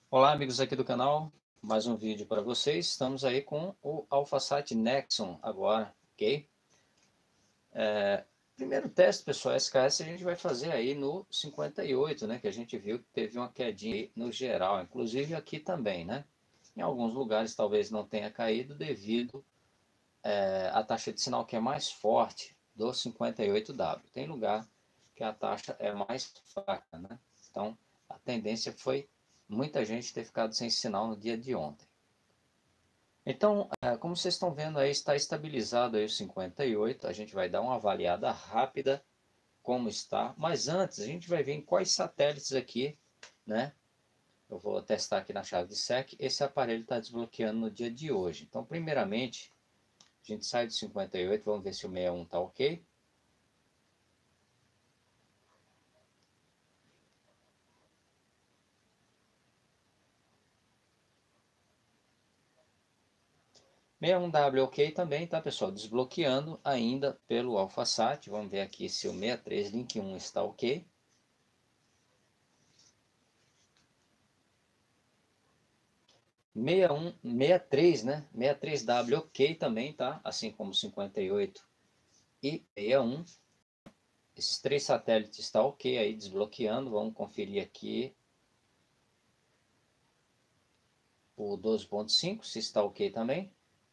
Olá, amigos aqui do canal, mais um vídeo para vocês. Estamos aí com o AlphaSat Nexon agora, ok? Primeiro teste, pessoal, SKS a gente vai fazer aí no 58, né? Que a gente viu que teve uma quedinha aí no geral, inclusive aqui também, né? Em alguns lugares talvez não tenha caído devido à taxa de sinal que é mais forte do 58W. Tem lugar que a taxa é mais fraca, né? Então, a tendência foi muita gente ter ficado sem sinal no dia de ontem. Então, como vocês estão vendo aí, está estabilizado aí o 58. A gente vai dar uma avaliada rápida como está. Mas antes, a gente vai ver em quais satélites aqui, né? Eu vou testar aqui na chave de SEC. Esse aparelho está desbloqueando no dia de hoje. Então, primeiramente, a gente sai do 58. Vamos ver se o 61 está ok. Um w ok também, tá, pessoal? Desbloqueando ainda pelo AlphaSat. Vamos ver aqui se o 63 Link 1 está ok. 61, 63, né? 63W ok também, tá? Assim como 58 e 61. Esses três satélites estão ok aí, desbloqueando. Vamos conferir aqui o 12.5, se está ok também.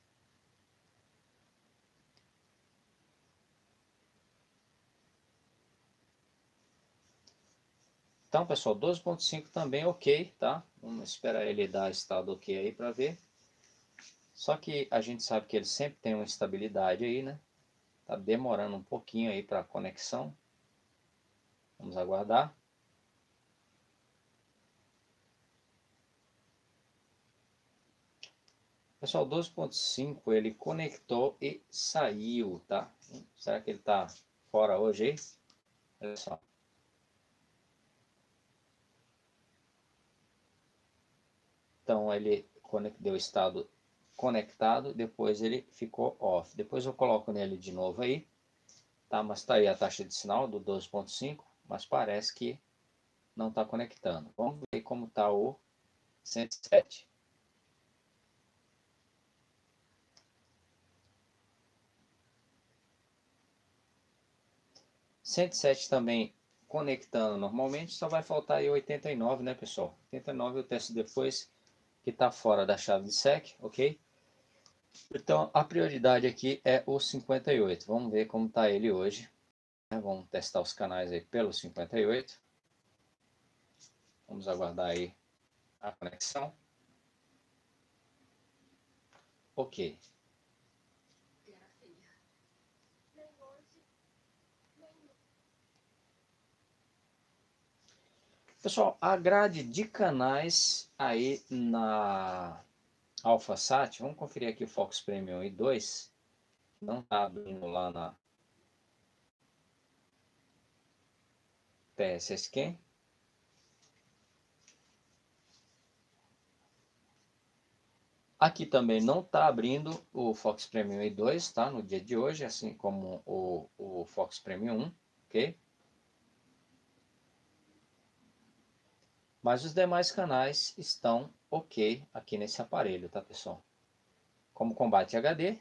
Então, pessoal, 12.5 também ok, tá? Vamos esperar ele dar estado ok aí para ver. Só que a gente sabe que ele sempre tem uma instabilidade aí, né? Tá demorando um pouquinho aí para a conexão. Vamos aguardar. Pessoal, 12.5 ele conectou e saiu, tá? Será que ele tá fora hoje aí? Olha só. Então ele deu estado conectado, depois ele ficou off. Depois eu coloco nele de novo aí, tá? Mas tá aí a taxa de sinal do 12.5, mas parece que não está conectando. Vamos ver como está o 107. 107 também conectando normalmente, só vai faltar aí 89, né, pessoal? 89 eu testo depois, que está fora da chave de SEC, ok? Então a prioridade aqui é o 58. Vamos ver como está ele hoje. Vamos testar os canais aí pelo 58. Vamos aguardar aí a conexão. Ok. Pessoal, a grade de canais aí na AlphaSat, vamos conferir aqui o Fox Premium i2. Não está abrindo lá na PSSCam. Aqui também não está abrindo o Fox Premium i2, tá? No dia de hoje, assim como o Fox Premium 1, ok? Mas os demais canais estão ok aqui nesse aparelho, tá, pessoal? Como combate HD,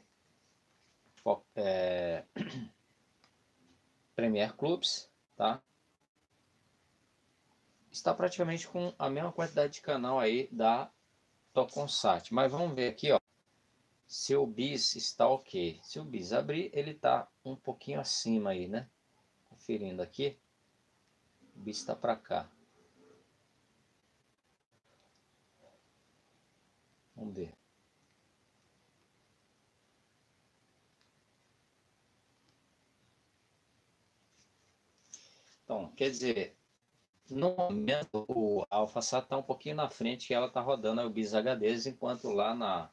Premiere Clubs, tá? Está praticamente com a mesma quantidade de canal aí da Toconsat. Mas vamos ver aqui, ó, se o bis está ok. Se o bis abrir, ele está um pouquinho acima aí, né? Conferindo aqui, o bis está para cá. Vamos ver. Então, quer dizer, no momento o AlphaSat está um pouquinho na frente que ela está rodando o bis HDs, enquanto lá na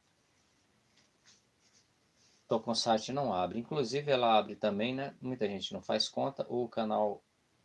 Toconsat não abre. Inclusive ela abre também, né? Muita gente não faz conta. O canal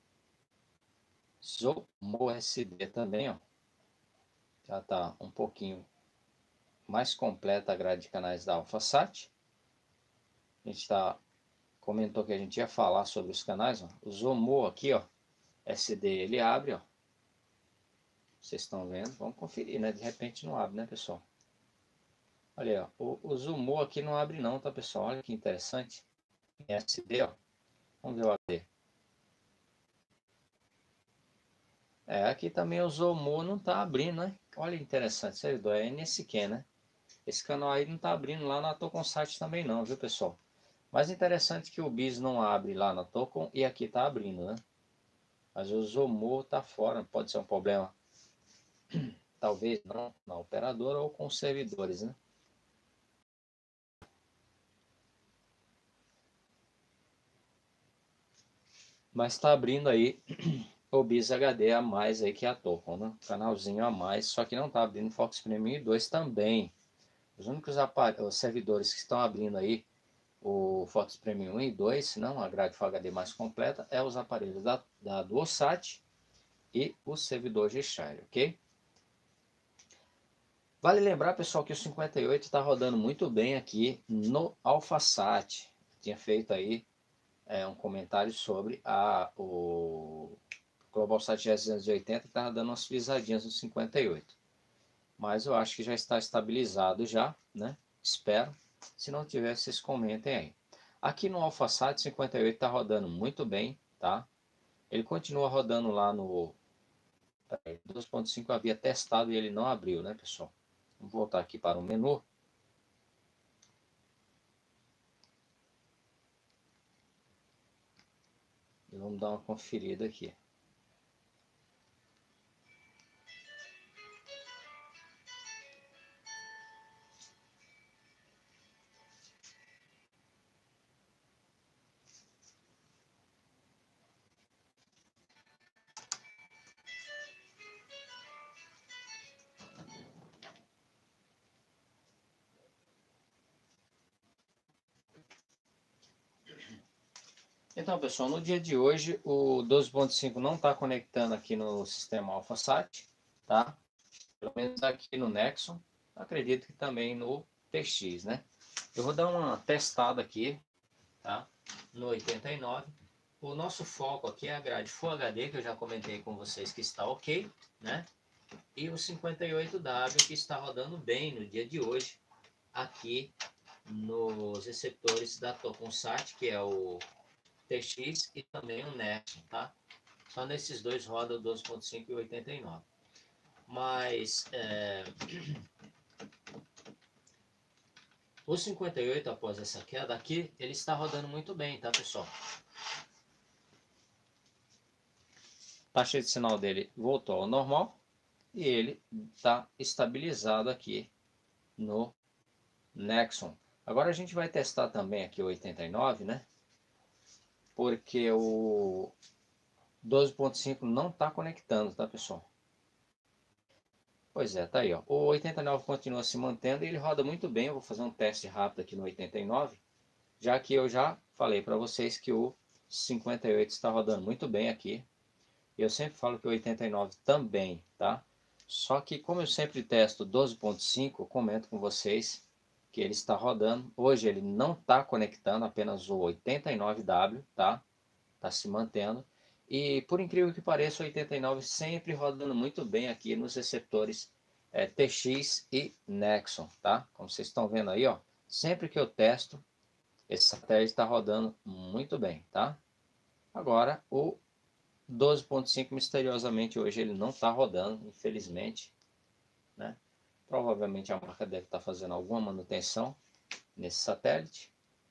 Zomo SD também, ó. Já está um pouquinho mais completa a grade de canais da AlphaSat. A gente comentou que a gente ia falar sobre os canais, ó. O Zomo aqui, ó, SD ele abre, ó. Vocês estão vendo? Vamos conferir, né? De repente não abre, né, pessoal? Olha aí, ó. O Zoomou aqui não abre não, tá, pessoal? Olha que interessante. Em SD, ó. Vamos ver o HD. Aqui também o Zoomou não tá abrindo, né? Olha que interessante, servidor. É NSQ, né? Esse canal aí não tá abrindo lá na Toconsat também não, viu, pessoal? Mas interessante que o BIS não abre lá na Tocon e aqui tá abrindo, né? Mas o Zoomou tá fora, pode ser um problema. Talvez não na operadora ou com os servidores, né? Mas está abrindo aí o BIS HD a mais aí que a Tocon, né? Canalzinho a mais, só que não está abrindo Fox Premium 2 também. Os únicos os servidores que estão abrindo aí o Fox Premium 1 e 2, se não a grade Full HD mais completa, é os aparelhos da Duosat e o servidor G-Share, ok? Vale lembrar, pessoal, que o 58 está rodando muito bem aqui no AlphaSat. Tinha feito aí um comentário sobre o GlobalSat G280 que estava dando umas frisadinhas no 58. Mas eu acho que já está estabilizado já, né? Espero. Se não tiver, vocês comentem aí. Aqui no AlphaSat 58 está rodando muito bem, tá? Ele continua rodando lá no 2.5, eu havia testado e ele não abriu, né, pessoal? Vamos voltar aqui para o menu. E vamos dar uma conferida aqui. Então, pessoal, no dia de hoje o 12.5 não está conectando aqui no sistema AlphaSat, tá? Pelo menos aqui no Nexon, acredito que também no TX, né? Eu vou dar uma testada aqui, tá? No 89. O nosso foco aqui é a grade Full HD, que eu já comentei com vocês que está ok, né? E o 58W que está rodando bem no dia de hoje, aqui nos receptores da Toconsat, que é o TX e também o Nexon, tá? Só nesses dois roda o 12.5 e 89. Mas o 58, após essa queda aqui, ele está rodando muito bem, tá, pessoal? A taxa de sinal dele voltou ao normal e ele está estabilizado aqui no Nexon. Agora a gente vai testar também aqui o 89, né? Porque o 12.5 não está conectando, tá, pessoal? Pois é, tá aí, ó. O 89 continua se mantendo e ele roda muito bem. Eu vou fazer um teste rápido aqui no 89, já que eu já falei para vocês que o 58 está rodando muito bem aqui. E eu sempre falo que o 89 também, tá? Só que como eu sempre testo 12.5, eu comento com vocês que ele está rodando. Hoje ele não está conectando, apenas o 89W, tá? Está se mantendo. E por incrível que pareça, o 89 sempre rodando muito bem aqui nos receptores TX e Nexon, tá? Como vocês estão vendo aí, ó, sempre que eu testo, esse satélite está rodando muito bem, tá? Agora, o 12.5 misteriosamente hoje ele não está rodando, infelizmente, né? Provavelmente a marca deve estar fazendo alguma manutenção nesse satélite.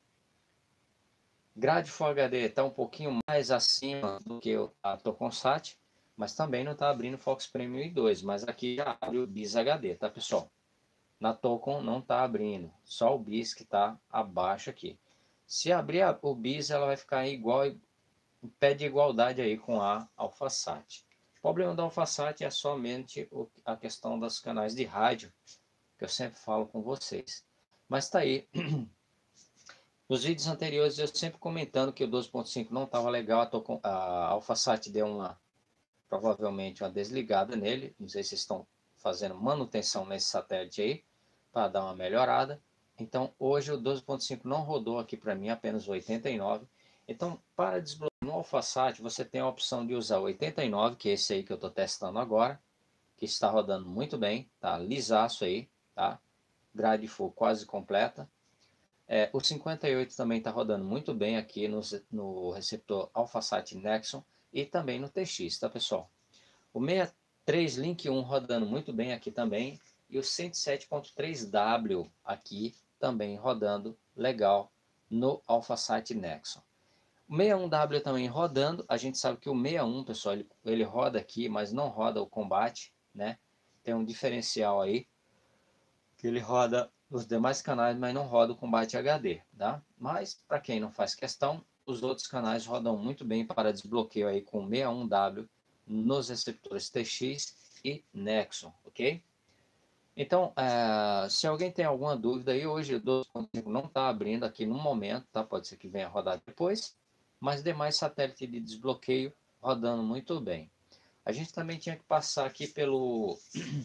Grade Full HD está um pouquinho mais acima do que a Toconsat, mas também não está abrindo Fox Premium 2, mas aqui já abre o BIS HD, tá, pessoal? Na Tocon não está abrindo, só o BIS que está abaixo aqui. Se abrir o BIS, ela vai ficar igual, em pé de igualdade aí com a AlphaSat. O problema da AlphaSat é somente a questão dos canais de rádio, que eu sempre falo com vocês. Mas está aí. Nos vídeos anteriores eu sempre comentando que o 12.5 não estava legal, a AlphaSat deu provavelmente uma desligada nele, não sei se estão fazendo manutenção nesse satélite aí, para dar uma melhorada. Então hoje o 12.5 não rodou aqui para mim, apenas o 89. Então para desbloquear no AlphaSat você tem a opção de usar o 89, que é esse aí que eu estou testando agora, está rodando muito bem, tá? Lisaço aí, tá? Grade full quase completa. O 58 também está rodando muito bem aqui no receptor AlphaSat Nexon e também no TX, tá pessoal? O 63 Link 1 rodando muito bem aqui também e o 107.3W aqui também rodando legal no AlphaSat Nexon. O 61W também rodando, a gente sabe que o 61, pessoal, ele roda aqui, mas não roda o combate, né? Tem um diferencial aí, que ele roda os demais canais, mas não roda o combate HD, tá? Mas, para quem não faz questão, os outros canais rodam muito bem para desbloqueio aí com 61W nos receptores TX e Nexon, ok? Então, se alguém tem alguma dúvida aí, hoje o 12.5 não está abrindo aqui no momento, tá? Pode ser que venha rodar depois, mas demais satélites de desbloqueio rodando muito bem. A gente também tinha que passar aqui pelo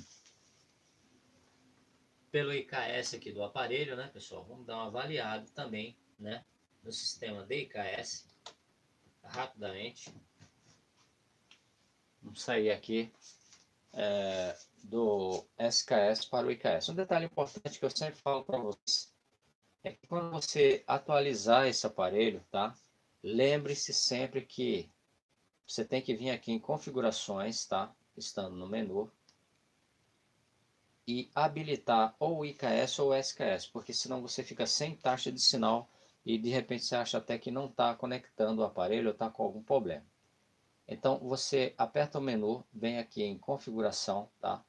IKS aqui do aparelho, né, pessoal? Vamos dar uma avaliada também, né, no sistema de IKS, rapidamente. Vamos sair aqui do SKS para o IKS. Um detalhe importante que eu sempre falo para vocês é que quando você atualizar esse aparelho, tá? Lembre-se sempre que você tem que vir aqui em configurações, tá? Estando no menu e habilitar ou o IKS ou o SKS, porque senão você fica sem taxa de sinal e de repente você acha até que não está conectando o aparelho ou está com algum problema. Então você aperta o menu, vem aqui em configuração, tá?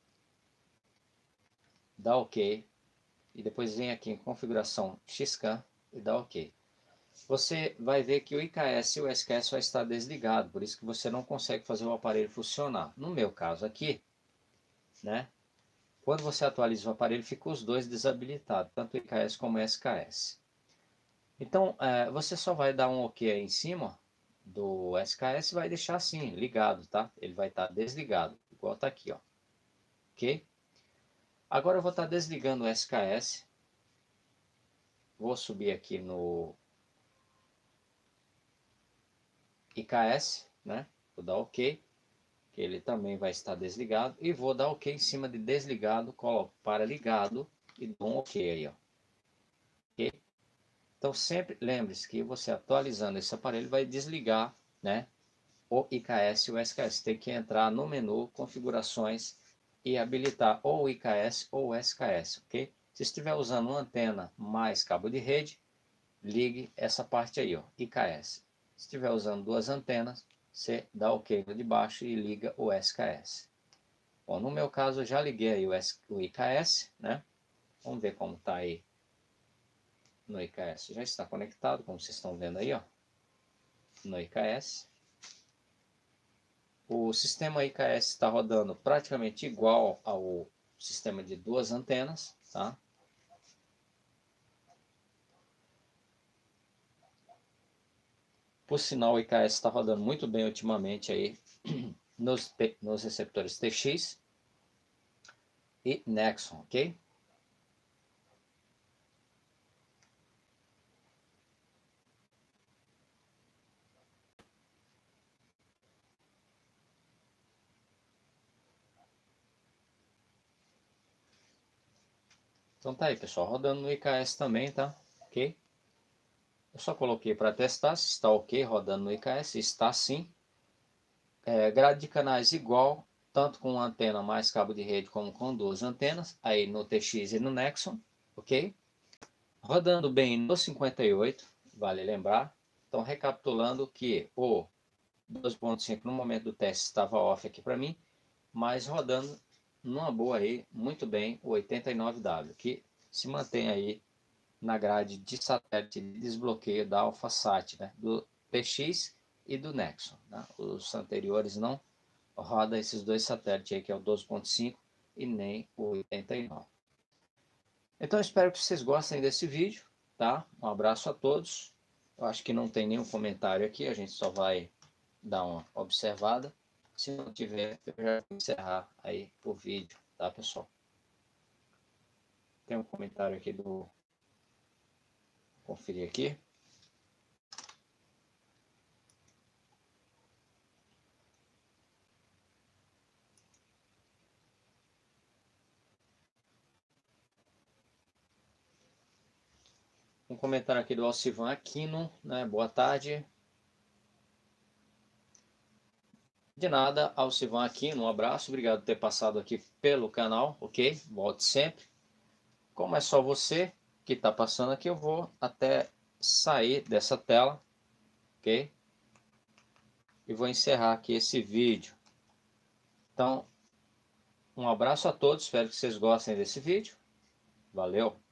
Dá OK e depois vem aqui em configuração XCAN e dá OK. Você vai ver que o IKS e o SKS vai estar desligado, por isso que você não consegue fazer o aparelho funcionar. No meu caso aqui, né? Quando você atualiza o aparelho, ficam os dois desabilitados, tanto o IKS como o SKS. Então, você só vai dar um OK aí em cima do SKS e vai deixar assim, ligado, tá? Ele vai estar desligado, igual está aqui, ó. Ok? Agora eu vou estar desligando o SKS. Vou subir aqui no IKS, né? Vou dar OK, que ele também vai estar desligado. E vou dar OK em cima de desligado, coloco para ligado e dou um OK aí, ó. Ok? Então sempre lembre-se que você atualizando esse aparelho vai desligar, né, o IKS e o SKS. Tem que entrar no menu configurações e habilitar ou o IKS ou o SKS, ok? Se estiver usando uma antena mais cabo de rede, ligue essa parte aí, ó, IKS. Se estiver usando duas antenas, você dá OK no de baixo e liga o SKS. Bom, no meu caso eu já liguei aí o IKS, né? Vamos ver como está aí no IKS. Já está conectado, como vocês estão vendo aí, ó, no IKS. O sistema IKS está rodando praticamente igual ao sistema de duas antenas, tá? Por sinal, o IKS está rodando muito bem ultimamente aí nos receptores TX e Nexon, ok? Então tá aí, pessoal, rodando no IKS também, tá? Ok? Eu só coloquei para testar se está ok rodando no IKS, está sim. Grade de canais igual, tanto com antena mais cabo de rede como com duas antenas, aí no TX e no Nexon, ok? Rodando bem no 58, vale lembrar. Então, recapitulando que o 12.5 no momento do teste estava off aqui para mim, mas rodando numa boa aí, muito bem, o 89W, que se mantém aí na grade de satélite de desbloqueio da AlphaSat, né, do PX e do Nexon. Né? Os anteriores não roda esses dois satélites aí, que é o 12.5 e nem o 89. Então eu espero que vocês gostem desse vídeo, tá? Um abraço a todos. Eu acho que não tem nenhum comentário aqui, a gente só vai dar uma observada. Se não tiver, eu já vou encerrar aí o vídeo, tá, pessoal? Tem um comentário aqui do... Conferir aqui. Um comentário aqui do Alcivan Aquino, né? Boa tarde. De nada, Alcivan Aquino, um abraço, obrigado por ter passado aqui pelo canal, ok? Volte sempre. Como é só você que está passando aqui, eu vou até sair dessa tela, ok? E vou encerrar aqui esse vídeo. Então, um abraço a todos, espero que vocês gostem desse vídeo. Valeu!